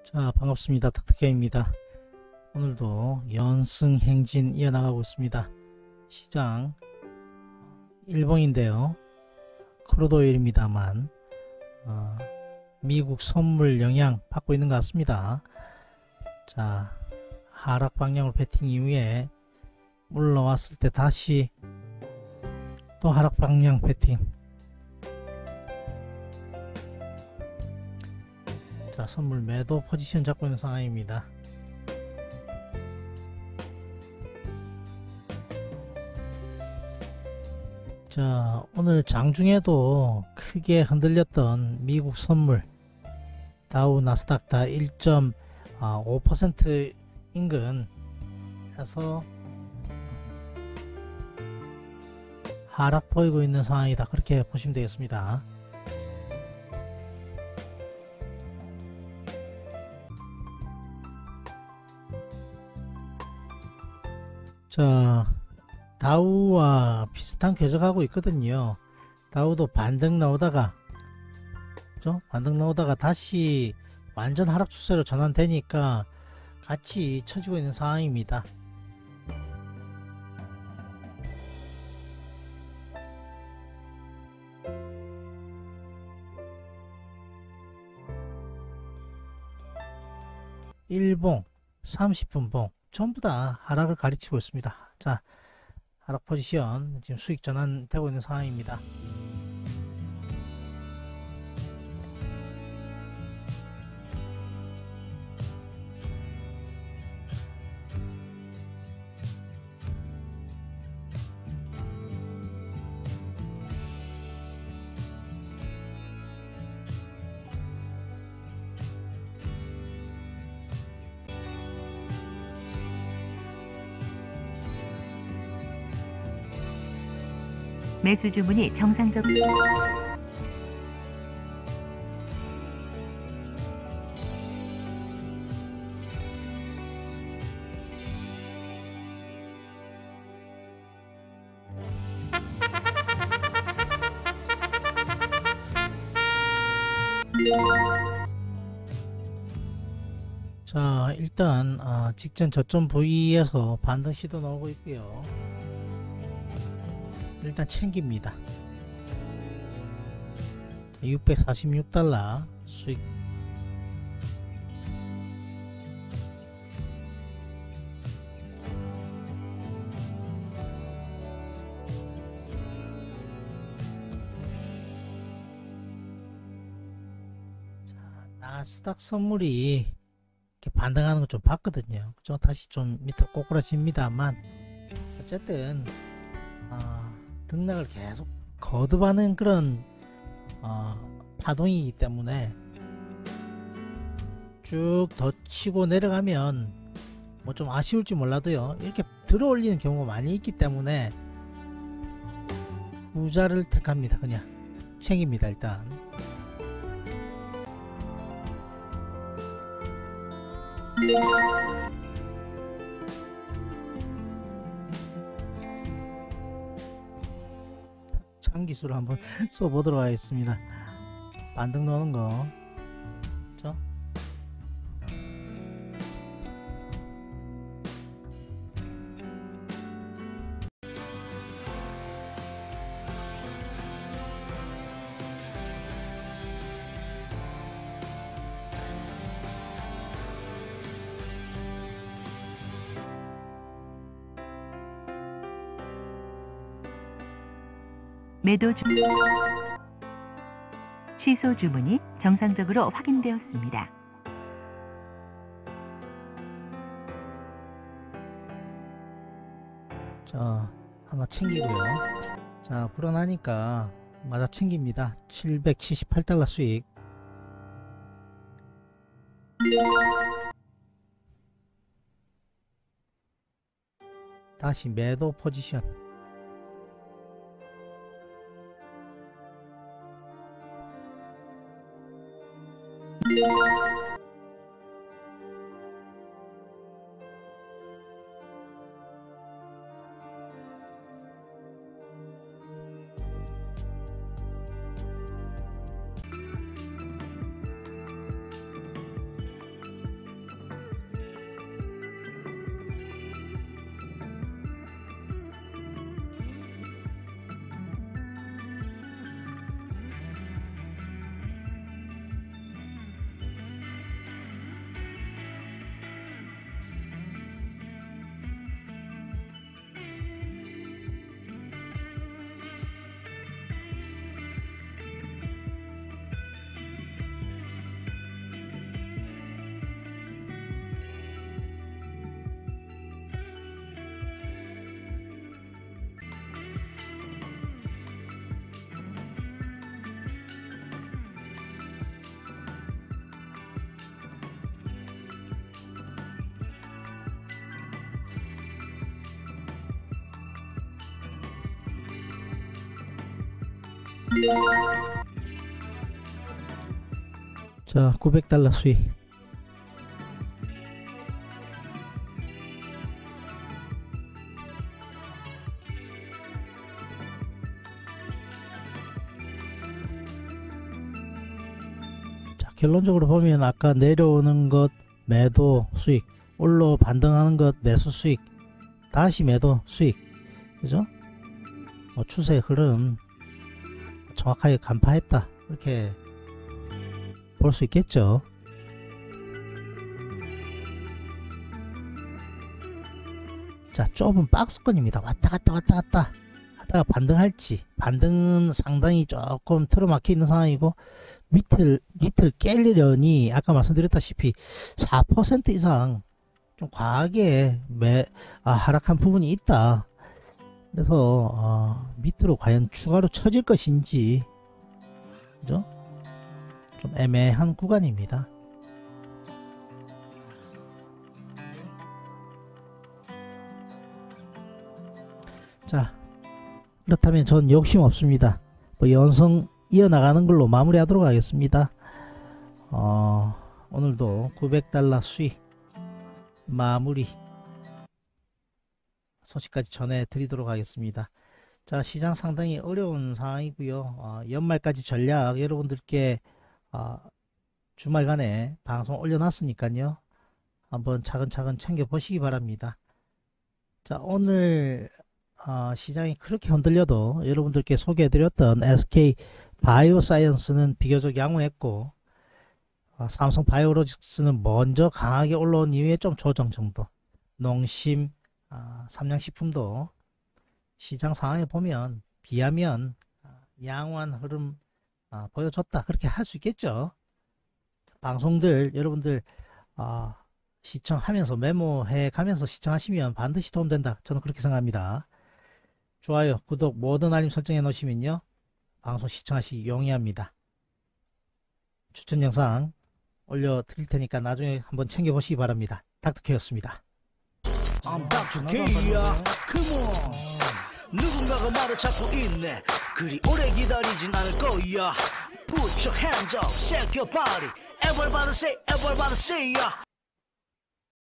자, 반갑습니다. 닥터케입니다. 오늘도 연승 행진 이어나가고 있습니다. 시장 일봉인데요. 크루드오일입니다만 미국 선물 영향 받고 있는 것 같습니다. 자, 하락 방향으로 배팅 이후에 올라왔을 때 다시 또 하락 방향 배팅. 자, 선물 매도 포지션 잡고 있는 상황입니다. 자, 오늘 장중에도 크게 흔들렸던 미국 선물 다우 나스닥 다 1.5% 인근 해서 하락 보이고 있는 상황이다, 그렇게 보시면 되겠습니다. 자, 다우와 비슷한 궤적하고 있거든요. 다우도 반등 나오다가 다시 완전 하락 추세로 전환되니까 같이 쳐지고 있는 상황입니다. 일봉 30분봉 전부 다 하락을 가리치고 있습니다. 자, 하락 포지션 지금 수익 전환되고 있는 상황입니다. 매수 주문이 정상적으로 자, 일단 직전 저점 부위에서 반등 시도 나오고 있고요. 일단 챙깁니다. 646달러 수익. 나스닥 선물이 이렇게 반등하는 거 좀 봤거든요. 그죠? 다시 좀 밑으로 꼬꾸라집니다만 어쨌든 등락을 계속 거듭하는 그런 파동이기 때문에 쭉 더 치고 내려가면 뭐 좀 아쉬울지 몰라도요, 이렇게 들어 올리는 경우가 많이 있기 때문에 부자를 택합니다. 그냥 챙깁니다. 일단 창기술을 한번 써보도록 하겠습니다. 반등 넣는 거, 그렇죠? 매도 주 취소 주문이 정상적으로 확인되었습니다. 자, 하나 챙기고요. 자, 불어나니까 맞아 챙깁니다. 778달러 수익. 다시 매도 포지션. 자, $900 수익. 자, 결론적으로 보면 아까 내려오는 것 매도 수익, 올라 반등하는 것 매수 수익, 다시 매도 수익, 그죠? 뭐 추세 흐름 정확하게 간파했다, 이렇게 볼 수 있겠죠. 자, 좁은 박스권입니다. 왔다 갔다 왔다 갔다 하다가 반등할지, 반등은 상당히 조금 틀어막혀 있는 상황이고, 밑을 깨려니 아까 말씀드렸다시피 4% 이상 좀 과하게 하락한 부분이 있다. 그래서 밑으로 과연 추가로 쳐질 것인지, 그죠? 좀 애매한 구간입니다. 자, 그렇다면 전 욕심 없습니다. 뭐 연성 이어나가는 걸로 마무리하도록 하겠습니다. 오늘도 $900 수익 마무리 소식까지 전해드리도록 하겠습니다. 자, 시장 상당히 어려운 상황이고요. 연말까지 전략 여러분들께 주말간에 방송 올려놨으니까요, 한번 차근차근 챙겨보시기 바랍니다. 자, 오늘 시장이 그렇게 흔들려도 여러분들께 소개해드렸던 SK 바이오사이언스는 비교적 양호했고, 삼성 바이오로직스는 먼저 강하게 올라온 이후에 좀 조정 정도, 농심, 삼양식품도 시장 상황에 보면 비하면 양호한 흐름 보여줬다, 그렇게 할 수 있겠죠. 방송들 여러분들 시청하면서 메모해 가면서 시청하시면 반드시 도움된다, 저는 그렇게 생각합니다. 좋아요, 구독, 모든 알림 설정해 놓으시면요, 방송 시청하시기 용이합니다. 추천 영상 올려 드릴 테니까 나중에 한번 챙겨보시기 바랍니다. 닥터케였습니다. I'm Dr. K야. Come on. 누군가가 말을 찾고 있네. 그리 오래 기다리진 않을 거야. Put your hands up, shake your body. Everybody say, everybody say, yeah.